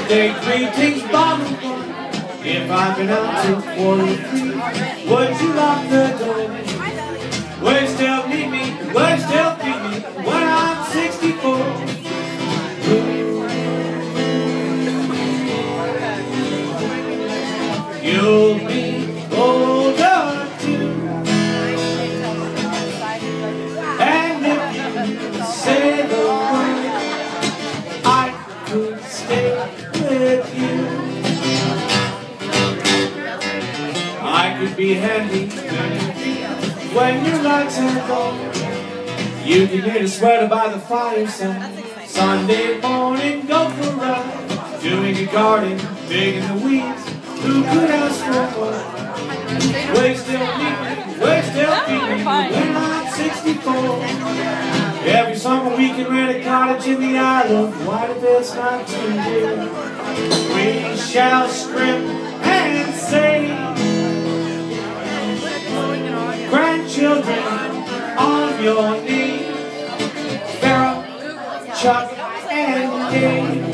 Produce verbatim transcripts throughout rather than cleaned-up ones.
Birthday greetings, bottle one. If I've been out till forty-three, would you lock the door? Will you still need me? Will you still feed me when I'm sixty-four? You'll be older too. And if you say the word, I could stay with you. I could be handy when your lights are gone. You can knit a sweater by the fireside. Sunday morning, go for a ride. Doing a garden, digging the weeds. Who could ask for more? Will you still need me? Will you still feed me when I'm sixty-four? Every summer we can rent a cottage in the Isle of Wight if it's not too dear. We shall scrimp and save. Grandchildren on your knee. Farrah, Chuck, and Dave.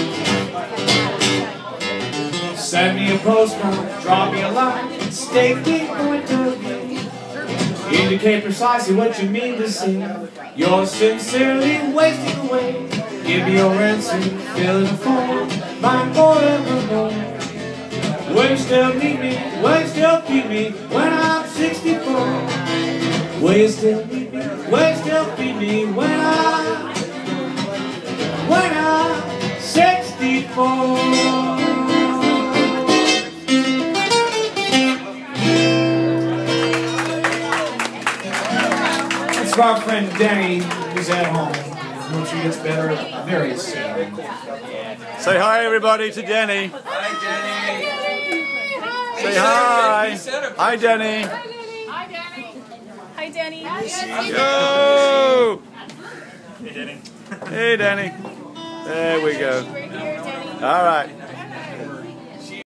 Send me a postcard, draw me a line, state the point of view. Indicate precisely what you mean to say. You're sincerely wasting away. Give me your ransom, fill in a form, mine forevermore. Will you still need me? Will you still feed me when I'm sixty-four? Will you still need me? Will you still feed me when I'm, when I'm sixty-four? It's our friend Denny, who's at home. Hope she gets better very soon. Say hi, everybody, to Denny. Hi, Denny. Say hi. Hi, Denny. Hi, Denny. Hi, Denny. Yo! Hey, Denny. Hey, Denny. There we go. Right here, Denny. All right.